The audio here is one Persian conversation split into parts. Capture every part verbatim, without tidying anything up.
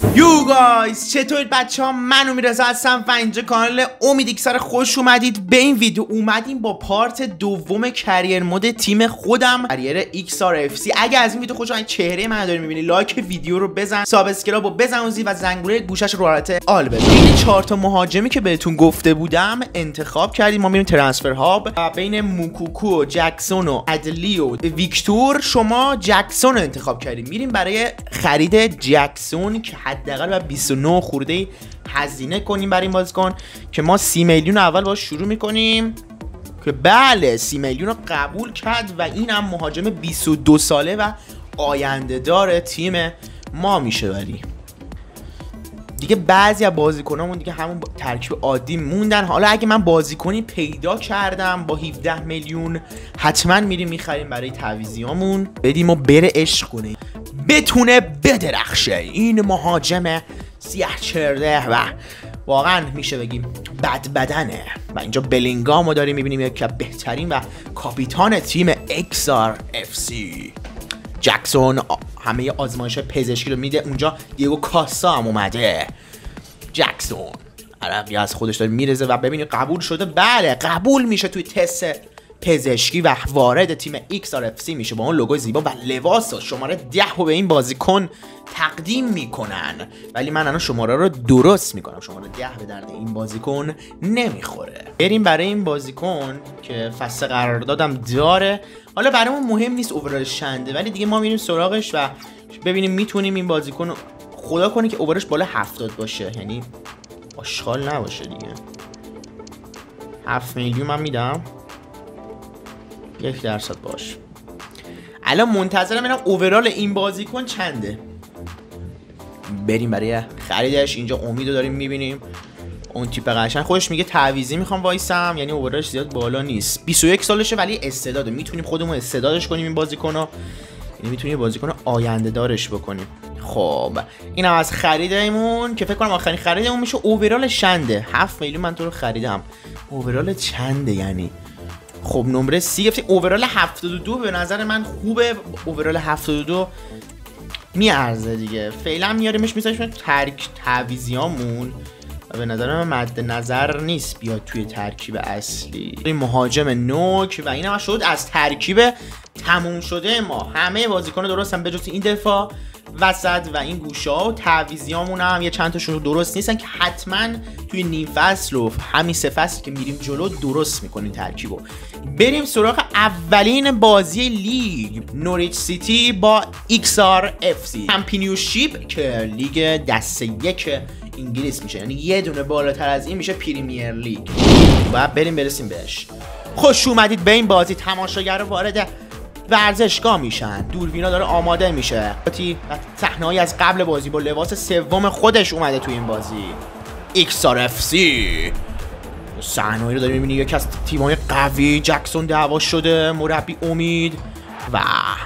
یو گایز چطورید بچه ها؟ من امیررضا هستم و اینجا کانال امید ایکس‌آر. خوش اومدید به این ویدیو. اومدیم با پارت دوم کریر مود تیم خودم، کریر ایکس‌آر اف سی. اگه از این ویدیو خوشت اومد، چهره من داری میبینی، لایک ویدیو رو بزن، سابسکرایب رو بزن و زیر و زنگوله گوشش رو حالت آل بزن. این چهار تا مهاجمی که بهتون گفته بودم انتخاب کردیم. ما میریم ترانسفر هاب بین موکوکو و جکسون و ادلی و ویکتور. شما جکسون رو انتخاب کردیم. میریم برای خرید جکسون که حداقل بیست و نه خورده هزینه کنیم برای این بازیکن که ما سی میلیون اول باش شروع میکنیم که بله سی میلیون رو قبول کرد و این هم مهاجم بیست و دو ساله و آینده دار تیم ما میشه. ولی دیگه بعضی از بازیکنامون دیگه همون ترکیب عادی موندن. حالا اگه من بازیکنی پیدا کردم با هفده میلیون، حتما میریم میخریم برای تعویضیامون، بدیم و بره عشق کنه، بتونه بدرخشه. این مهاجم سیاه چرده و واقعا میشه بگیم بد بدنه. و اینجا بلینگامو داریم میبینیم، یکی از بهترین و کاپیتان تیم ایکس‌آر اف سی. جکسون همه آزمایش پزشکی رو میده. اونجا دیگو کاسا هم اومده. جکسون عرقی از خودش داره میرزه و ببینید قبول شده. بله قبول میشه توی تست پزشکی و وارد تیم ایکس‌آر اف سی میشه با اون لوگوی زیبا و لباس شماره ده رو به این بازیکن تقدیم میکنن. ولی من الان شماره رو درست میکنم. شماره ده به درد این بازیکن نمیخوره. بریم برای این بازیکن که فصل قراردادم داره. حالا برامون مهم نیست اوورال چنده، ولی دیگه ما میریم سراغش و ببینیم میتونیم این بازیکن خدا کنه که اوورش بالا هفتاد باشه، یعنی آشغال نباشه دیگه. هفت میلیون من میدم، یک درصد باش. الان منتظرم ببینم اوورال این بازیکن چنده. بریم برای خریدش. اینجا امیدو داریم میبینیم، اون تیپ قشنگ خودش میگه تعویضی میخوام وایسم، یعنی اوورالش زیاد بالا نیست. بیست و یک سالشه ولی استعداده، میتونیم خودمون استعدادش کنیم این بازیکنو، یعنی میتونیم بازیکن آینده دارش بکنیم. خب اینم از خریدمون که فکر کنم آخرین خریدمون میشه. اوورال چنده؟ هفت میلیون من تو رو خریدم. اوورال چنده یعنی؟ خب نمره سی گفتیم. اوورال هفتاد و دو به نظر من خوبه. اوورال هفتاد و دو میارزه دیگه. فعلا میاریمش میذاریمش ترک تعویضیامون. به نظر من مد نظر نیست بیاد توی ترکیب اصلی. این مهاجم نوک و این هم شد از ترکیب تموم شده ما. همه بازیکن درستن به جز این دفاع وسط و این گوشه ها. و تعویضیامون هم یه چند تاشون درست نیستن که حتما توی نیم فصل و همین سه فصل که میریم جلو درست میکنیم ترکیبو. بریم سراغ اولین بازی لیگ، نوریچ سیتی با ایکس‌آر اف سی. چمپیونشیپ که لیگ دسته یک انگلیس میشه، یعنی یه دونه بالاتر از این میشه پریمیر لیگ. باید بریم برسیم بهش. خوش اومدید به این بازی. تماشاگر وارد ورزشگاه میشن، دوربینا داره آماده میشه. صحنه‌ای از قبل بازی با لباس سوم خودش اومده تو این بازی. ایکس‌آر اف سی صحنه‌ای رو داریم میبینی، یکی از تیم‌های قوی. جکسون دعوا شده، مربی امید. و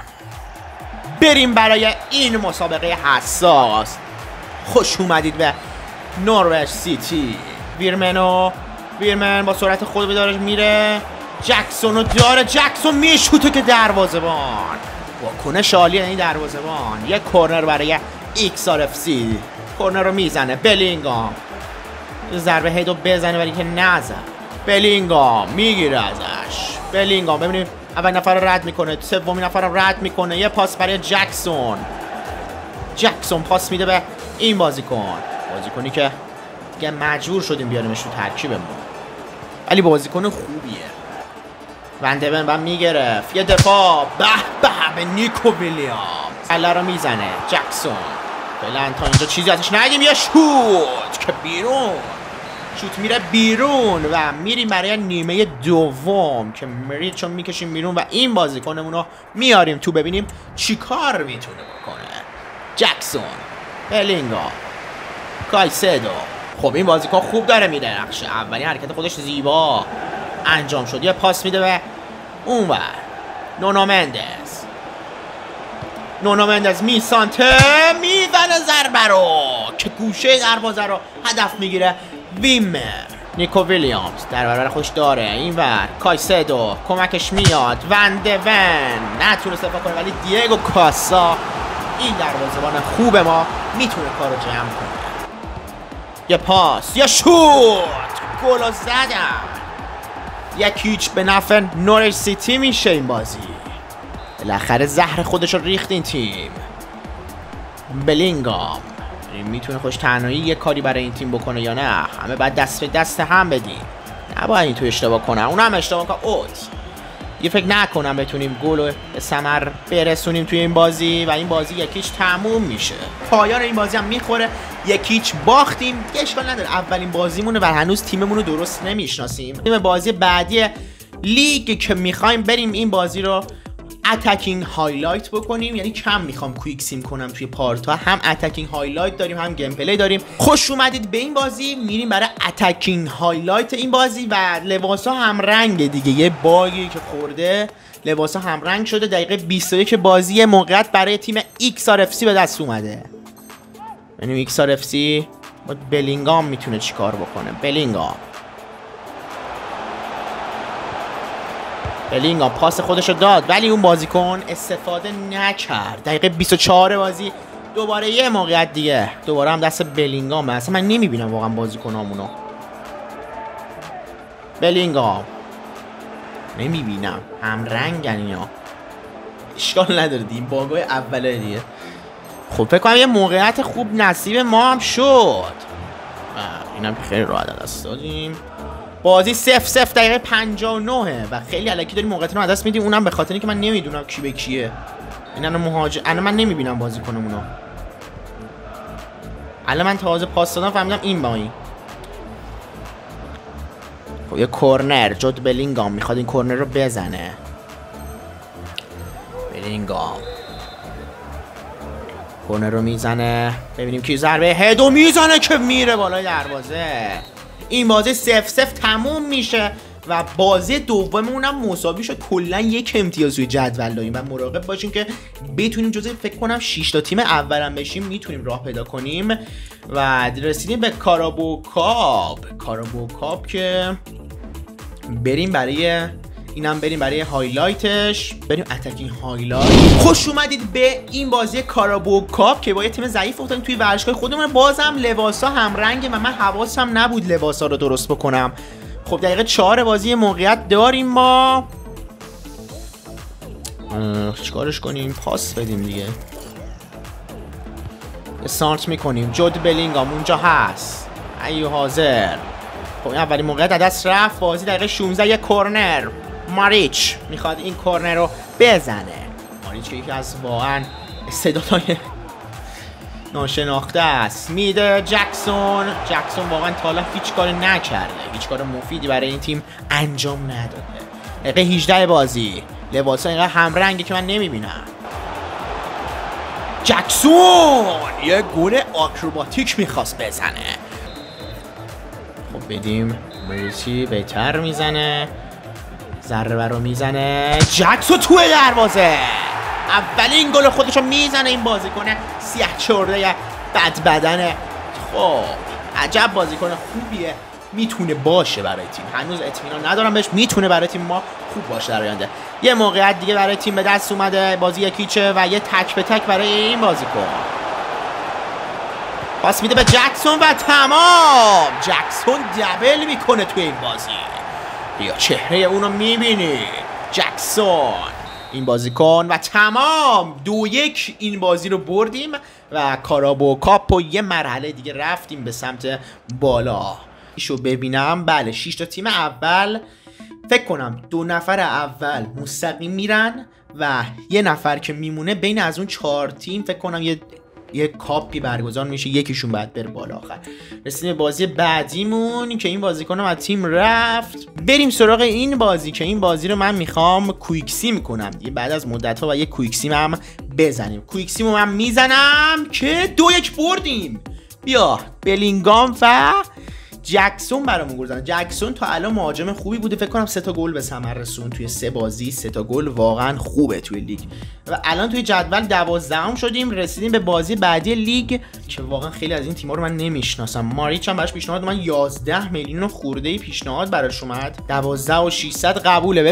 بریم برای این مسابقه حساس. خوش اومدید به نورویچ سیتی. ویرمنو ویرمن با سرعت خود بدارش میره. جکسون رو داره، جکسون میشوته که دروازه‌بان. واکنش عالی این دروازه‌بان. یک کورنر برای ایکس‌آر اف سی. کورنر رو میزنه بلینگام. ضربه هیدو بزنه ولی که نزد. بلینگام میگیره ازش. بلینگام ببینید اول نفر رو رد میکنه، سومین نفر رو رد میکنه. یه پاس برای جکسون. جکسون پاس میده به این بازیکن. بازیکنی که دیگه مجبور شدیم بیاریمش تو ترکیبمون، ولی بازیکن خوبیه. وندون با میگرفت. یه دفاع به به به نیکو ویلیامز. الا رو میزنه جکسون. فعلا تا اینجا چیزی ازش ندیدیم. یه شوت که بیرون، شوت میره بیرون و میریم برای نیمه دوم که میرید چون میکشیم بیرون و این بازیکنمون رو میاریم تو ببینیم چیکار میتونه بکنه. جکسون، بلینگام، کایسدو. خب این بازیکن خوب داره میدرخشه. اولین حرکت خودش زیبا انجام شد. یه پاس میده به اونور. نونو مندز. نونو مندز میسانته، میزنه ضربه رو که گوشه دروازه رو هدف میگیره. ویمر. نیکو ویلیامز در برابر خوش داره. اینور کایسدو کمکش میاد. وندون نتونه استفاده کنه ولی دیگو کاسا این دروازه‌بان خوب ما میتونه کارو جمع کنه. یه پاس، یه شوت، گل زدن. یک هیچ به نفع نوریچ سیتی میشه این بازی. بالاخره زهر خودش رو ریخت این تیم. بلینگام میتونه خوش تنهایی یه کاری برای این تیم بکنه یا نه؟ همه باید دست به دست هم بدیم. نباید این تو اشتباه کنن. اون هم اشتباه کنن. اوت. یه فکر نکنم بتونیم گل رو به ثمر برسونیم توی این بازی و این بازی یکیچ تموم میشه. پایان این بازی هم میخوره. یکیچ باختیم. دیگه اشکال نداره. اولین بازیمونه و هنوز تیممون رو درست نمیشناسیم. تیم بازی بعدی لیگ که میخوایم بریم این بازی رو اتکینگ هایلایت بکنیم، یعنی کم میخوام کویک سیم کنم توی پارتا. هم اتکینگ هایلایت داریم هم گیم پلی داریم. خوش اومدید به این بازی. میریم برای اتکینگ هایلایت این بازی و لباسا هم رنگ دیگه. یه باگی که خورده لباسا هم رنگ شده. دقیقه بیست و یک بازی موقعیت برای تیم ایکس آر اف سی به دست اومده. یعنی ایکس آر اف سی با بلینگام میتونه چیکار بکنه. بلینگام بلینگام پاس خودشو داد ولی اون بازیکن استفاده نکرد. دقیقه بیست و چهار بازی دوباره یه موقعیت دیگه. دوباره هم دست بلینگامه. اصلا من نمیبینم واقعا بازیکنامونو. بلینگام نمیبینم. هم رنگن اینا. اشکال نداره این باگای اوله دیگه. خب فکر کنم یه موقعیت خوب نصیب ما هم شد. اینم خیلی راحت دست دادیم. بازی صفر صفر دقیقه پنجاه و نه و خیلی الکی داریم موقعیت رو از دست میدیم. اونم به خاطر اینکه من نمیدونم کی به کیه. اینا مهاجم انا من نمیبینم بازیکنمونو. الان من تازه پاس دادم فهمیدم این با این. خب یه کورنر. جود بلینگام میخواد این کورنر رو بزنه. بلینگام کورنر رو میزنه. ببینیم کی ضربه هدو میزنه که میره بالای دروازه. این بازی صفر صفر تموم میشه و بازی دوممون هم مساوی شد. کلا یک امتیاز توی جدول داریم و مراقب باشیم که بتونیم جزو فکر کنم شش تا تیم اولم بشیم. میتونیم راه پیدا کنیم و رسیدیم به کارابو کاپ. کارابو کاپ که بریم برای اینم بریم برای هایلایتش. بریم اتکینگ هایلایت. خوش اومدید به این بازی کارابو کاپ که با یه تیم ضعیف افتادیم توی ورزشگاه خودمون. بازم لباسا هم رنگه و من حواسم نبود لباسا رو درست بکنم. خب دقیقه چهار بازی موقعیت داریم ما. چیکارش کنیم؟ پاس بدیم دیگه. سانت میکنیم. جود بلینگام اونجا هست. ایو حاضر. خب این اولین موقعیت از دست رفت. بازی دقیقه شانزده یه کورنر. ماریچ میخواد این کورنر رو بزنه. ماریچ که یکی از واقعا استعدادهای ناشناخته است. میده جکسون. جکسون واقعا تا حالا هیچ کاری نکرده. هیچ کار مفیدی برای این تیم انجام نداده. دقیقه هجده بازی. لباسا اینقدر همرنگه که من نمیبینم. جکسون یه گل آکروباتیک میخواست بزنه. خب بدیم مریچی بهتر میزنه. ضربه رو میزنه. جکسون توی دروازه. اولین گل خودشو میزنه این بازیکن سیاه چرده بد بدنه. خب عجب بازیکن خوبیه. میتونه باشه برای تیم. هنوز اطمینان ندارم بهش. میتونه برای تیم ما خوب باشه در آینده. یه موقعیت دیگه برای تیم به دست اومده. بازی یکیچه و یه تک به تک برای این بازیکن. پاس میده به جکسون و تمام. جکسون دبل میکنه توی این بازی. یا چهره اونو میبینی. جکسون این بازیکن و تمام. دو یک این بازی رو بردیم و کارابو کاپ و یه مرحله دیگه رفتیم به سمت بالا. ایشو ببینم. بله شش تا تیم اول فکر کنم دو نفر اول مستقیم میرن و یه نفر که میمونه بین از اون چهار تیم فکر کنم یه یه کاپی برگزار میشه. یکیشون باید بره بالا. آخر رسیدیم به بازی بعدیمون که این بازیکن از تیم رفت. بریم سراغ این بازی که این بازی رو من میخوام کویکسی میکنم دیگه بعد از مدت ها و یه کویکسیم هم بزنیم. کویکسیمو من میزنم که دو یک بردیم. بیا بلینگام و جکسون برامون گل زدن. جکسون تا الان مهاجم خوبی بوده. فکر کنم سه تا گل به ثمر رسون توی سه بازی. سه تا گل واقعا خوبه توی لیگ و الان توی جدول دوازدهم شدیم. رسیدیم به بازی بعدی لیگ که واقعا خیلی از این تیم‌ها رو من نمیشناسم. ماریچ هم براش پیشنهاد من یازده میلیون خورده پیشنهاد براش اومد. دوازده و ششصد قبوله. ببین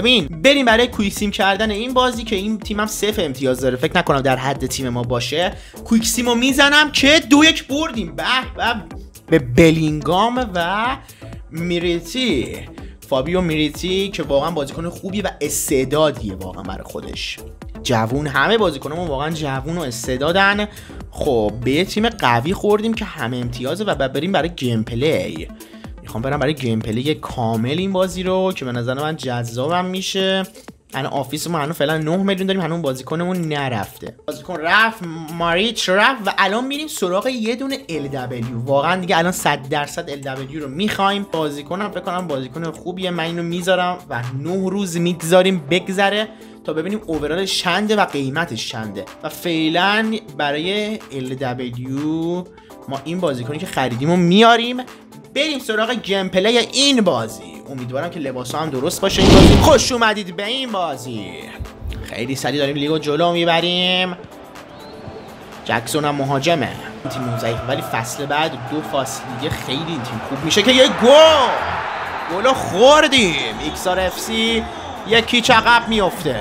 بریم برای کویکسیم کردن این بازی که این تیمم صفر امتیاز داره. فکر نکنم در حد تیم ما باشه. کویکسیمو میزنم که دو یک بردیم. به به به بلینگام و میریتی، فابیو میریتی که واقعا بازیکن خوبیه و استعدادیه واقعا برای خودش. جوون، همه بازیکنامون واقعا جوون و استعدادن. خب به یه تیم قوی خوردیم که همه امتیازه و بعد بریم برای گیم پلی. میخوام برم برای گیم پلی کامل این بازی رو که به نظر من جذابم میشه. الان آفیس ما هنوز فعلا نه میلیون داریم، هنوز بازیکنمون نرفته. بازیکن رفت، ماریچ رفت و الان میریم سراغ یه دونه ال دبلیو. واقعا دیگه الان صد درصد ال دبلیو رو میخوایم. بازیکنم فکر کنم بازیکن خوبیه. من اینو میذارم و نه روز میگذاریم بگذره تا ببینیم اوورالش چنده و قیمتش چنده. و فعلا برای ال دبلیو ما این بازیکنی که خریدیم رو میاریم. بریم سراغ گیم پلی این بازی. امیدوارم که لباسا هم درست باشه این بازی. خوش اومدید به این بازی. خیلی سریع داریم لیگو جلو میبریم. جکسون هم مهاجمه. تیم ضعیف ولی فصل بعد دو فصل دیگه خیلی این تیم خوب میشه که یه گل گلو خوردیم. ایکس آر اف سی یکی عقب میفته.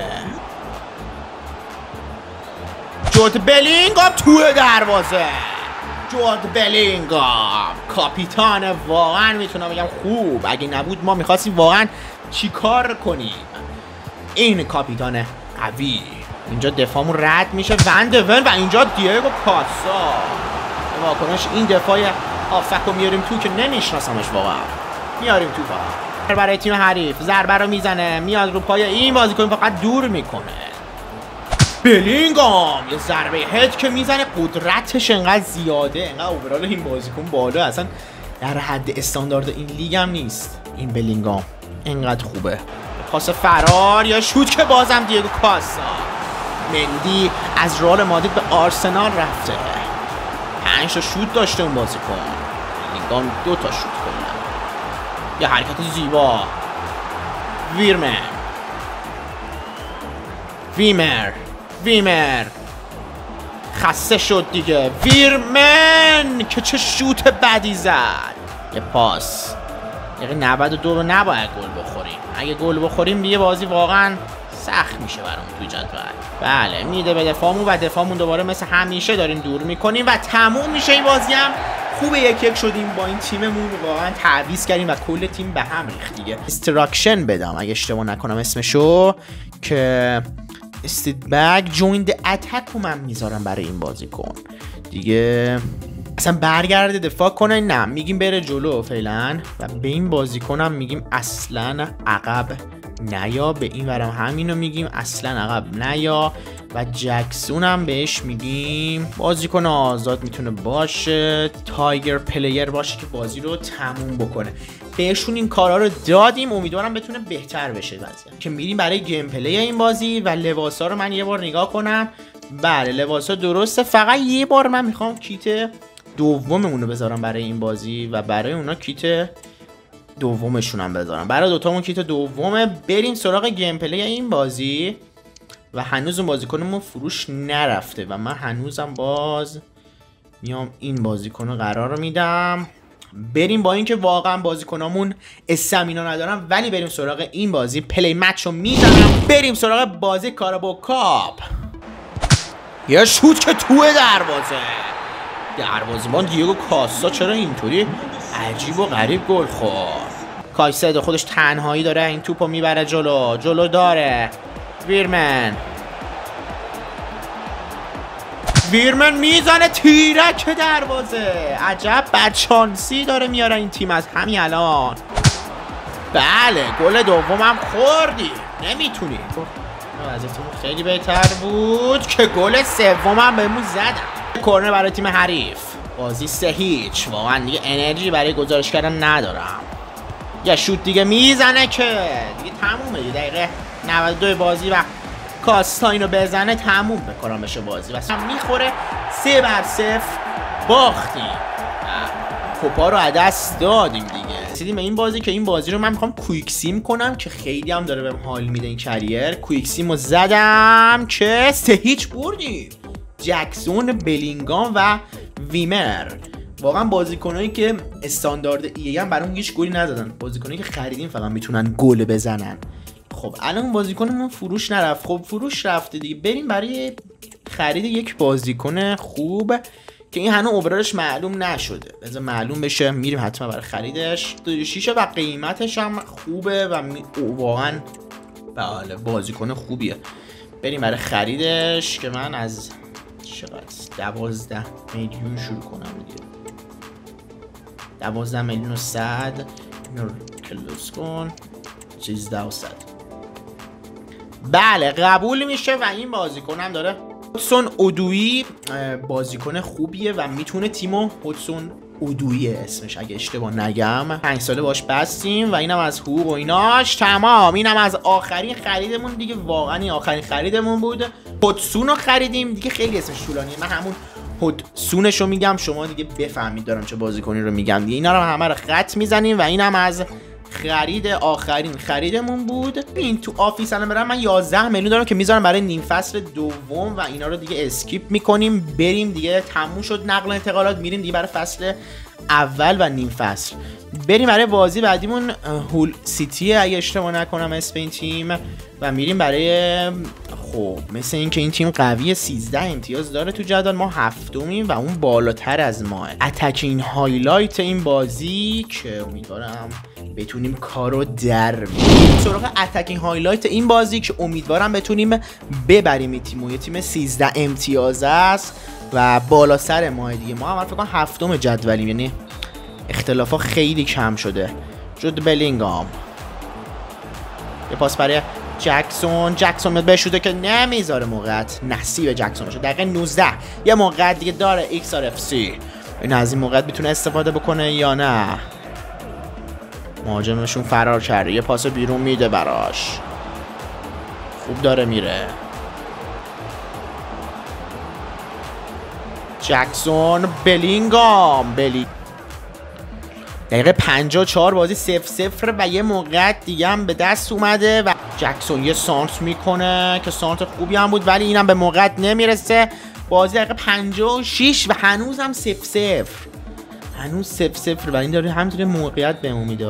جود بلینگام توی دروازه. جود بلینگام کاپیتان، واقعا میتونم بگم خوب. اگه نبود ما میخواستیم واقعا چیکار کنیم. این کاپیتان قوی. اینجا دفاعمون رد میشه. وندون و اینجا دیگو کاسا. واکنش این دفاع آفکو میاریم تو که نمیشناسمش واقعا. میاریم تو فقط برای تیم حریف. ضربه رو میزنه، میاد رو پای این بازیکن فقط دور میکنه. بلینگام یه ضربه هد که میزنه. قدرتش انقدر زیاده، انقدر اوورال این بازیکن بالا، اصلا در حد استاندارد این لیگ هم نیست. این بلینگام انقدر خوبه. پاس فرار یا شوت که بازم دیگو کاسا. مندی از رئال مادرید به آرسنال رفته. پنج تا شوت داشته اون بازیکن. بلینگام دو تا شوت کنه. یه حرکت زیبا. ویرمن ویمر ویمر خسته شد دیگه. ویرمن که چه شوت بدی زد. یه پاس. یعنی نود و دو رو نباید گل بخوریم. اگه گل بخوریم دیگه بازی واقعا سخت میشه برامون توی جدول. بله میده به دفاعمون و دفاعمون دوباره مثل همیشه داریم دور میکنیم و تموم میشه این بازی. هم خوبه یک یک شدیم با این تیممون. واقعا تعویض کردیم و کل تیم به هم ریخت دیگه. استراکشن بدم اگه اشتباه نکنم اسمشو، که استید بگ جوین د اتک رو من میذارم برای این بازیکن دیگه. اصلا برگرده دفاع کنه نه، میگیم بره جلو فعلا. و به این بازیکنم میگیم اصلا عقب نیا. به این ورم همینو میگیم اصلا عقب نیا. و جکسون هم بهش میگیم بازیکن آزاد میتونه باشه، تایگر پلیر باشه که بازی رو تموم بکنه. بهشون این کارا رو دادیم. امیدوارم بتونه بهتر بشه وضعیت. که میریم برای گیم پلی این بازی و لباسا رو من یه بار نگاه کنم. بله لباسا درسته، فقط یه بار من میخوام کیت دوممون رو بذارم برای این بازی و برای اونا کیت دومشون هم بذارم. برای دوتامون کیت دومه. بریم سراغ گیم پلی این بازی. و هنوز اون بازیکنمون فروش نرفته و من هنوزم باز میام این بازیکن رو قرار میدم. بریم با اینکه واقعا بازیکنامون استامینا ندارم، ولی بریم سراغ این بازی. پلی مچ رو میزنم. بریم سراغ بازی کارابو کاپ. یه شوت که توی دروازه. دروازه‌بان دیگو کاسا چرا اینطوری عجیب و غریب گل خورد. کایسدو خودش تنهایی داره این توپو میبره جلو. جلو داره ویرمن. ویرمن میزنه تیرک دروازه. عجب بدشانسی داره میاره این تیم از همین الان. بله گل دومم خوردی. نمیتونی. وضعیتمون خیلی بهتر بود که گل سومم بهمون زدم. کورنر برای تیم حریف. بازی سه هیچ. واقعا دیگه انرژی برای گزارش کردن ندارم. یه شوت دیگه میزنه که دیگه تمومه. دیگه دقیقه نود و دو بازی و کاستا اینو بزنه تموم بکنم بشه بازی. و هم میخوره. سه بر صفر باختیم. کوپا رو از دست دادیم دیگه. رسیدیم به این بازی که این بازی رو من میخوام کویکسیم کنم که خیلی هم داره بهم حال میده این کریر. کویکسیم رو زدم که سه هیچ بردیم. جکسون، بلینگام و ویمر. واقعا بازیکنایی که استاندارد ای هم برام هیچ گلی نزدن. بازیکنایی که خریدیم فقط میتونن گل بزنن. خب خب الان بازیکنمون فروش نرفت. خب فروش رفته دیگه، بریم برای خرید یک بازیکن خوب که این هنوز اوورالش معلوم نشده. بذار معلوم بشه میریم حتما برای خریدش. شیشه و قیمتش هم خوبه و می... واقعا بله بازیکن خوبیه. بریم برای خریدش که من از چقدر دوازده میلیون شروع کنم دیگه. دوازده میلیون و صد اینو کلوز کن سیزده و صد. بله قبول میشه و این بازیکن هم داره هودسون اودویی، بازیکن خوبیه و میتونه تیمو هودسون اودویی اسمش اگه اشتباه نگم، پنج ساله باش بستیم و اینم از حقوق و ایناش تمام. اینم از آخرین خریدمون دیگه، واقعا این آخرین خریدمون بود. هودسون رو خریدیم دیگه، خیلی اسمش طولانیه، من همون هودسونش رو میگم شما دیگه بفهمید دارم چه بازیکنی رو میگم دیگه. اینا رو همه رو خط میزنیم و اینم از خرید آخرین خریدمون بود. این تو آفیس الان برام من یازده میلیون دارم که میذارم برای نیم فصل دوم و اینا رو دیگه اسکیپ میکنیم، بریم دیگه تموم شد نقل و انتقالات، میریم دیگه برای فصل اول و نیم فصل. بریم برای بازی بعدیمون هول سیتی اگه اشتباه نکنم اسم این تیم، و میریم برای خب مثل این که این تیم قوی سیزده امتیاز داره تو جدول، ما هفتمیم و اون بالاتر از ماه. اتکین هایلایت این بازی که امیدوارم بتونیم کارو در بیاریم. سراغ اتکین هایلایت این بازی که امیدوارم بتونیم ببریم این تیمو، یه تیم سیزده امتیاز است و بالا سر ماه دیگه. ما هم فکر کنم هفتم جدولیم، یعنی اختلافا خیلی کم شده. جود بلینگام یه پاس برای جکسون، جکسون میاد بشوده که نمیذاره موقعیت نصیب جکسون بشه. دقیقه نوزده یه موقعیت دیگه داره ایکس آر اف سی، این از این موقعیت میتونه استفاده بکنه یا نه. مهاجمشون فرار کرده، یه پاس بیرون میده براش، خوب داره میره. جکسون، بلینگام بلی دقیقه پنجاه و چهار بازی صفر صفر و یه موقعیت دیگه هم به دست اومده و جکسون یه سانت میکنه که سانت خوبی هم بود ولی اینم به موقعیت نمیرسه. بازی دقیقه پنجاه و شش و هنوز هم صفر صفر، هنوز صفر صفر و این داره همینطوری موقعیت بهمون میده.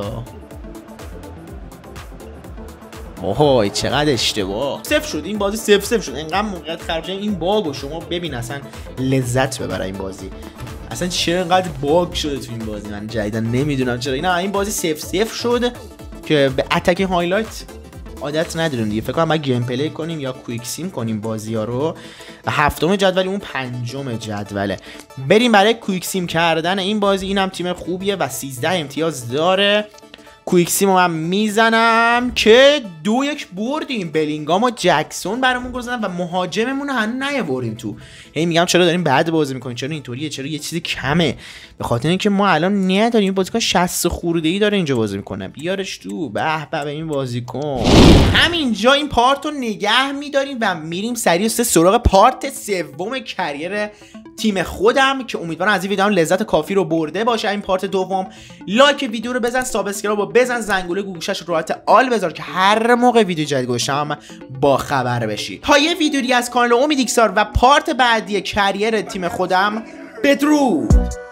اوه چقدر اشتباه، صفر شد این بازی، صفر صفر شد. اینقدر موقعیت خراب شد، این باگو شما ببین اصلا لذت ببر این بازی. اصلا چرا اینقدر باگ شده تو این بازی، من جدیدا نمیدونم چرا. اینا این بازی صفر صفر شد که به اتک هایلایت عادت نداریم دیگه. فکر کنم باید گیم پلی کنیم یا کویک سیم کنیم بازی ها رو. و هفتم جدول اون پنجم جدوله. بریم برای کویک سیم کردن این بازی. اینم تیم خوبیه و سیزده امتیاز داره. کویک سیم رو من میزنم که دو یک بردیم. بلینگام و جکسون برامون گل زدن و مهاجممون رو هنوز نیاوریم تو. هی میگم چرا داریم بعد بازی میکنیم، چرا اینطوریه، چرا یه چیزی کمه. به خاطر اینکه ما الان نداریم بازیکن شصت خورده ای داره اینجا بازی میکنه. بیارش تو، به به این بازیکن. همینجا این پارت رو نگه میداریم و میریم سریع سراغ پارت سوم کریر تیم خودم که امیدوارم از این ویدیو هم لذت کافی رو برده باشه. این پارت دوم لایک ویدیو رو بزن، سابسکرایب رو بزن، زنگوله گوشش رو راحت آل بذار که هر موقع ویدیو جدید گذاشتم با خبر بشی. تا یه ویدیو دیگه از کانال امید ایکس آر و پارت بعدی کریر تیم خودم، بدرود.